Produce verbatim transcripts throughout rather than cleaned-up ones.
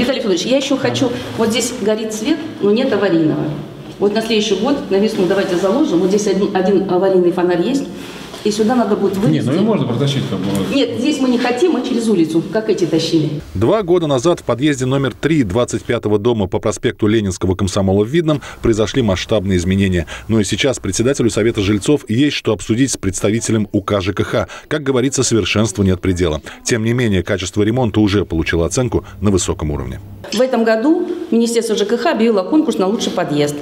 Виталий Федорович, я еще хочу, вот здесь горит свет, но нет аварийного. Вот на следующий год, на весну давайте заложим, вот здесь один, один аварийный фонарь есть. И сюда надо будет вывести. Нет, ну его можно протащить. Как бы. Нет, здесь мы не хотим, мы через улицу, как эти тащили. Два года назад в подъезде номер три двадцать пятого дома по проспекту Ленинского комсомола в Видном произошли масштабные изменения. Но и сейчас председателю Совета жильцов есть что обсудить с представителем УК ЖКХ. Как говорится, совершенству нет предела. Тем не менее, качество ремонта уже получило оценку на высоком уровне. В этом году Министерство ЖКХ объявило конкурс на лучший подъезд.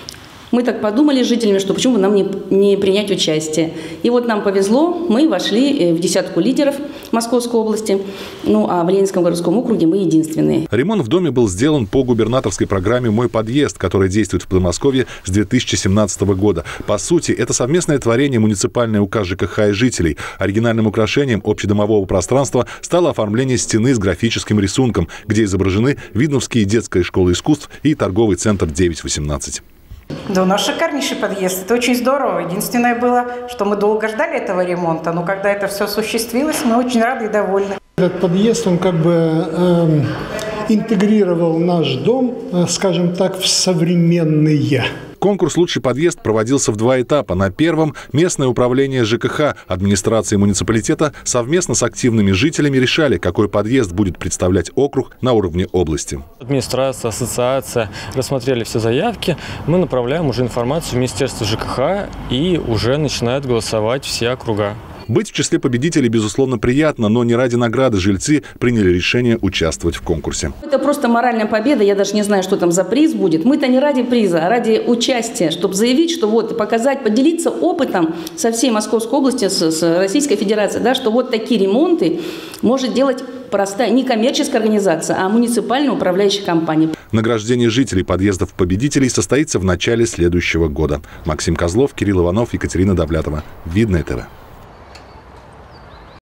Мы так подумали с жителями, что почему бы нам не, не принять участие. И вот нам повезло, мы вошли в десятку лидеров Московской области, ну а в Ленинском городском округе мы единственные. Ремонт в доме был сделан по губернаторской программе «Мой подъезд», которая действует в Подмосковье с две тысячи семнадцатого года. По сути, это совместное творение муниципальной УК ЖКХ и жителей. Оригинальным украшением общедомового пространства стало оформление стены с графическим рисунком, где изображены Видновские детская школа искусств и торговый центр девять восемнадцать. Да, у нас шикарнейший подъезд. Это очень здорово. Единственное было, что мы долго ждали этого ремонта, но когда это все осуществилось, мы очень рады и довольны. Этот подъезд, он как бы э, интегрировал наш дом, э, скажем так, в современные. Конкурс «Лучший подъезд» проводился в два этапа. На первом местное управление ЖКХ, администрации муниципалитета совместно с активными жителями решали, какой подъезд будет представлять округ на уровне области. Администрация, ассоциация рассмотрели все заявки. Мы направляем уже информацию в Министерство ЖКХ и уже начинают голосовать все округа. Быть в числе победителей, безусловно, приятно, но не ради награды жильцы приняли решение участвовать в конкурсе. Это просто моральная победа, я даже не знаю, что там за приз будет. Мы-то не ради приза, а ради участия, чтобы заявить, что вот, показать, поделиться опытом со всей Московской области, с, с Российской Федерацией, да, что вот такие ремонты может делать простая, не коммерческая организация, а муниципальная управляющая компания. Награждение жителей подъездов победителей состоится в начале следующего года. Максим Козлов, Кирилл Иванов, Екатерина Давлятова. Видное ТВ.